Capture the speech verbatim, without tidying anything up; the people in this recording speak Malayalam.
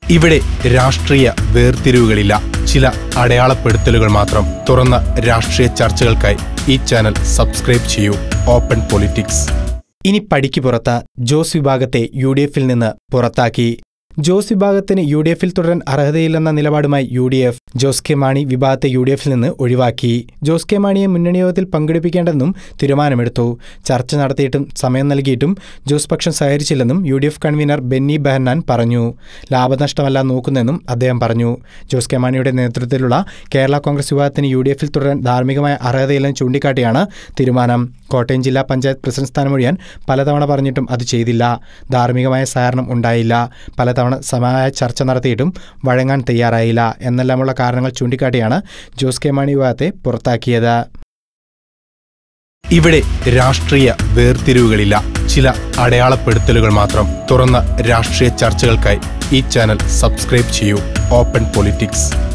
ഇവിടെ രാഷ്ട്രീയ വേർതിരിവുകളില്ല, ചില അടയാളപ്പെടുത്തലുകൾ മാത്രം. തുറന്ന രാഷ്ട്രീയ ചർച്ചകൾക്കായി ഈ ചാനൽ സബ്സ്ക്രൈബ് ചെയ്യൂ. Open politics. ഇനി പടിക്ക് പുറത്ത ജോസ് വിഭാഗത്തെ യു ഡി എഫിൽ നിന്ന് പുറത്താക്കി. ജോസ് വിഭാഗത്തിന് യു ഡി എഫിൽ തുടരാൻ അർഹതയില്ലെന്ന നിലപാടുമായി U D F Jose K Mani വിഭാഗത്തെ യു ഡി എഫിൽ നിന്ന് ഒഴിവാക്കി. ജോസ് കെ മാണിയെ മുന്നണി യോഗത്തിൽ പങ്കെടുപ്പിക്കേണ്ടെന്നും തീരുമാനമെടുത്തു. ചർച്ച നടത്തിയിട്ടും സമയം നൽകിയിട്ടും ജോസ് പക്ഷം സഹകരിച്ചില്ലെന്നും U D F convener Benny Behanan പറഞ്ഞു. ലാഭനഷ്ടമല്ല നോക്കുന്നെന്നും അദ്ദേഹം പറഞ്ഞു. ജോസ് കെ മാണിയുടെ നേതൃത്വത്തിലുള്ള കേരള കോൺഗ്രസ് വിഭാഗത്തിന് യു ഡി എഫിൽ തുടരാൻ ധാർമ്മികമായ അർഹതയില്ലെന്ന് ചൂണ്ടിക്കാട്ടിയാണ് തീരുമാനം. കോട്ടയം ജില്ലാ പഞ്ചായത്ത് പ്രസിഡന്റ് സ്ഥാനമൊഴിയാൻ പലതവണ പറഞ്ഞിട്ടും അത് ചെയ്തില്ല. ധാർമ്മികമായ സഹകരണം ഉണ്ടായില്ല. പലതവണ സമമായ ചർച്ച നടത്തിയിട്ടും വഴങ്ങാൻ തയ്യാറായില്ല എന്നെല്ലാമുള്ള കാരണങ്ങൾ ചൂണ്ടിക്കാട്ടിയാണ് ജോസ് കെ മാണി വിഭാഗത്തെ പുറത്താക്കിയത്. ഇവിടെ രാഷ്ട്രീയ വേർതിരിവുകളില്ല, ചില അടയാളപ്പെടുത്തലുകൾ മാത്രം. തുറന്ന രാഷ്ട്രീയ ചർച്ചകൾക്കായി ഈ ചാനൽ സബ്സ്ക്രൈബ് ചെയ്യൂ. Open politics.